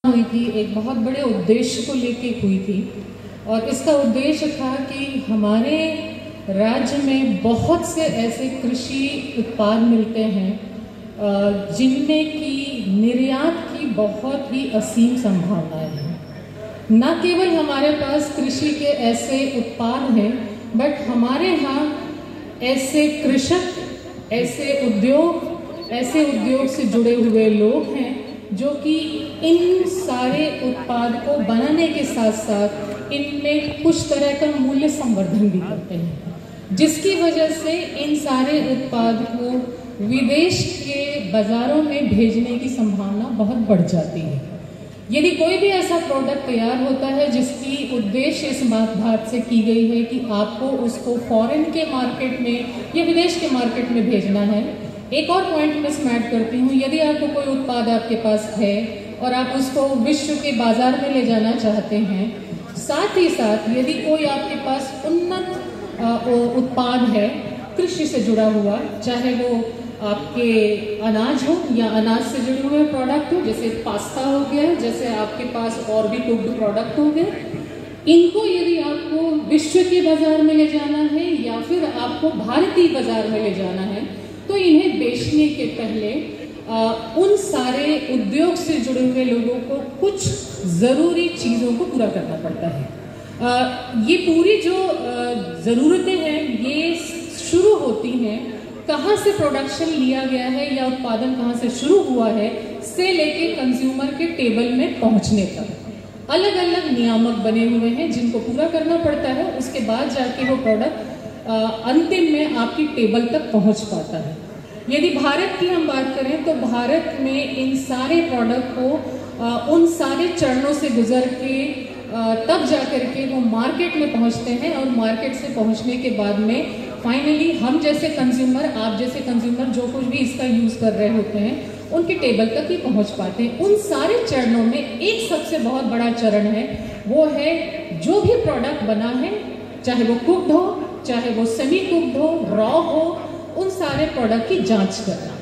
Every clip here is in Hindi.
हुई थी, एक बहुत बड़े उद्देश्य को लेके हुई थी और इसका उद्देश्य था कि हमारे राज्य में बहुत से ऐसे कृषि उत्पाद मिलते हैं जिनमें की निर्यात की बहुत ही असीम संभावनाएं हैं। न केवल हमारे पास कृषि के ऐसे उत्पाद हैं, बट हमारे यहाँ ऐसे कृषक, ऐसे उद्योग से जुड़े हुए लोग हैं जो कि इन सारे उत्पाद को बनाने के साथ साथ इनमें कुछ तरह का मूल्य संवर्धन भी करते हैं, जिसकी वजह से इन सारे उत्पाद को विदेश के बाजारों में भेजने की संभावना बहुत बढ़ जाती है। यदि कोई भी ऐसा प्रोडक्ट तैयार होता है जिसकी उद्देश्य इस बात से की गई है कि आपको उसको फॉरेन के मार्केट में या विदेश के मार्केट में भेजना है। एक और पॉइंट मैं इसमें ऐड करती हूँ, यदि आपको कोई उत्पाद आपके पास है और आप उसको विश्व के बाजार में ले जाना चाहते हैं, साथ ही साथ यदि कोई आपके पास उन्नत उत्पाद है कृषि से जुड़ा हुआ, चाहे वो आपके अनाज हो या अनाज से जुड़े हुए प्रोडक्ट हो, जैसे पास्ता हो गया, जैसे आपके पास और भी कुक्ड प्रोडक्ट हो गए, इनको यदि आपको विश्व के बाजार में ले जाना है या फिर आपको भारतीय बाजार में ले जाना है, तो इन्हें बेचने के पहले उन सारे उद्योग से जुड़े हुए लोगों को कुछ ज़रूरी चीज़ों को पूरा करना पड़ता है। ये पूरी जो ज़रूरतें हैं ये शुरू होती हैं कहाँ से प्रोडक्शन लिया गया है या उत्पादन कहाँ से शुरू हुआ है से लेके कंज्यूमर के टेबल में पहुँचने तक अलग अलग नियामक बने हुए हैं जिनको पूरा करना पड़ता है। उसके बाद जाके वो प्रोडक्ट अंतिम में आपकी टेबल तक पहुंच पाता है। यदि भारत की हम बात करें तो भारत में इन सारे प्रोडक्ट को उन सारे चरणों से गुजर के तब जाकर के वो मार्केट में पहुंचते हैं और मार्केट से पहुंचने के बाद में फाइनली हम जैसे कंज्यूमर, आप जैसे कंज्यूमर जो कुछ भी इसका यूज़ कर रहे होते हैं उनके टेबल तक ही पहुंच पाते हैं। उन सारे चरणों में एक सबसे बहुत बड़ा चरण है, वो है जो भी प्रोडक्ट बना है, चाहे वो कुक्ड हो, चाहे वो सेमी कुक्ड हो, रॉ हो, उन सारे प्रोडक्ट की जांच करना।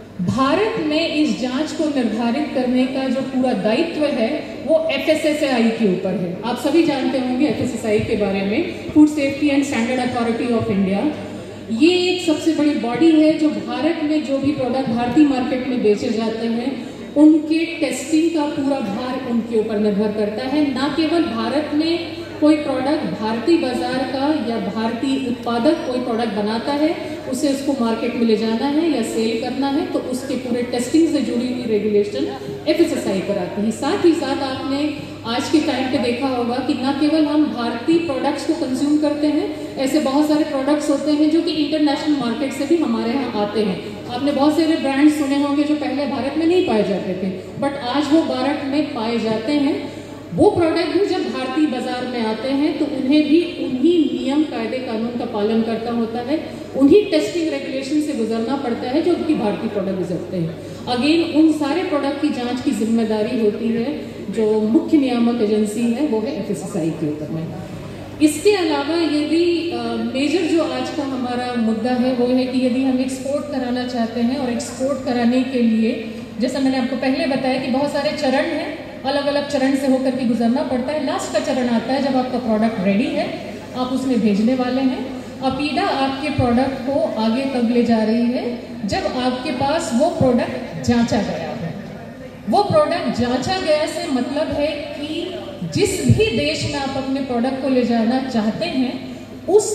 भारत में इस जांच को निर्धारित करने का जो पूरा दायित्व है वो FSSAI के ऊपर है। आप सभी जानते होंगे FSSAI के बारे में, food safety and standard authority of India. ये एक सबसे बड़ी बॉडी है जो भारत में जो भी प्रोडक्ट भारतीय मार्केट में बेचे जाते हैं उनके टेस्टिंग का पूरा भार उनके ऊपर निर्भर करता है। न केवल भारत में कोई प्रोडक्ट भारतीय बाजार का या भारतीय उत्पादक कोई प्रोडक्ट बनाता है, उसे उसको मार्केट में ले जाना है या सेल करना है तो उसके पूरे टेस्टिंग से जुड़ी हुई रेगुलेशन FSSAI कराती है। साथ ही साथ आपने आज के टाइम पे देखा होगा कि न केवल हम भारतीय प्रोडक्ट्स को कंज्यूम करते हैं, ऐसे बहुत सारे प्रोडक्ट्स होते हैं जो कि इंटरनेशनल मार्केट से भी हमारे यहाँ आते हैं। आपने बहुत सारे ब्रांड्स सुने होंगे जो पहले भारत में नहीं पाए जाते थे, बट आज वो भारत में पाए जाते हैं। वो प्रोडक्ट भी जब भारतीय बाजार में आते हैं तो उन्हें भी उन्हीं नियम, कायदे, कानून का पालन करना होता है, उन्हीं टेस्टिंग रेगुलेशन से गुजरना पड़ता है जो उनकी भारतीय प्रोडक्ट गुजरते हैं। अगेन उन सारे प्रोडक्ट की जांच की जिम्मेदारी होती है जो मुख्य नियामक एजेंसी है वो है FSSAI के ऊपर में। इसके अलावा यदि मेजर जो आज का हमारा मुद्दा है वो है कि यदि हम एक्सपोर्ट कराना चाहते हैं और एक्सपोर्ट कराने के लिए, जैसा मैंने आपको पहले बताया कि बहुत सारे चरण हैं, अलग अलग चरण से होकर के गुजरना पड़ता है। लास्ट का चरण आता है जब आपका प्रोडक्ट रेडी है, आप उसमें भेजने वाले हैं। अपीडा आपके प्रोडक्ट को आगे तब ले जा रही है जब आपके पास वो प्रोडक्ट जांचा गया है। वो प्रोडक्ट जांचा गया से मतलब है कि जिस भी देश में आप अपने प्रोडक्ट को ले जाना चाहते हैं उस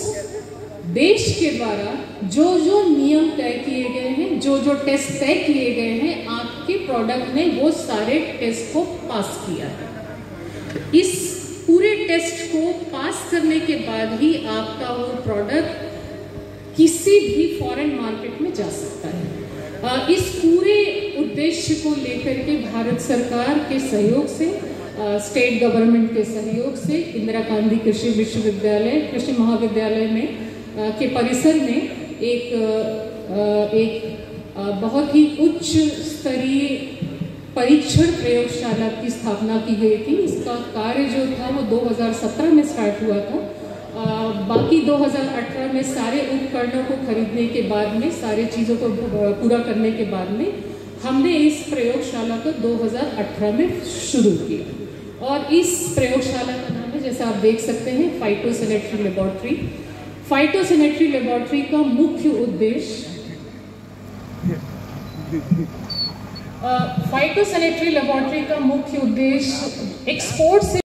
देश के द्वारा जो जो नियम तय किए गए हैं, जो जो टेस्ट तय किए गए हैं, आपके प्रोडक्ट ने वो सारे टेस्ट को पास किया है। इस पूरे टेस्ट को पास करने के बाद ही आपका वो प्रोडक्ट किसी भी फॉरेन मार्केट में जा सकता है। इस पूरे उद्देश्य को लेकर के भारत सरकार के सहयोग से, स्टेट गवर्नमेंट के सहयोग से इंदिरा गांधी कृषि विश्वविद्यालय, कृषि महाविद्यालय में के परिसर में एक बहुत ही उच्च स्तरीय परीक्षण प्रयोगशाला की स्थापना की गई थी। इसका कार्य जो था वो 2017 में स्टार्ट हुआ था। बाकी 2018 में सारे उपकरणों को खरीदने के बाद में, सारे चीज़ों को पूरा करने के बाद में हमने इस प्रयोगशाला को 2018 में शुरू किया और इस प्रयोगशाला का नाम है, जैसा आप देख सकते हैं, फाइटोसैनिटरी लेबोरेटरी। फाइटोसैनिटरी लेबोरेटरी का मुख्य उद्देश्य एक्सपोर्ट से